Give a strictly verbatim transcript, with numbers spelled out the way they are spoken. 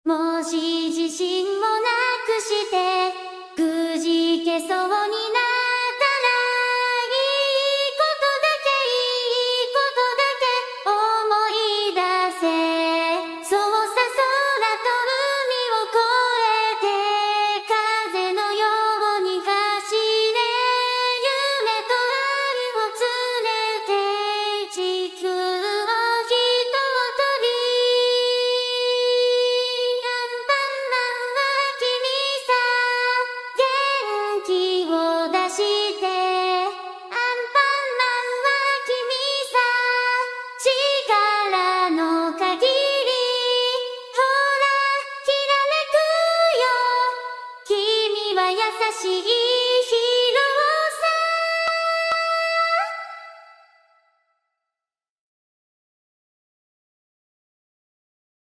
もし自信をなくしてくじけそうになったら、いいことだけいいことだけ思い出せ。そうさ、空と海を越えて風のように走れ。夢と愛を連れて地球を一通り。してアンパンマンは君さ、力の限り。ほらきらめくよ、君は優しい。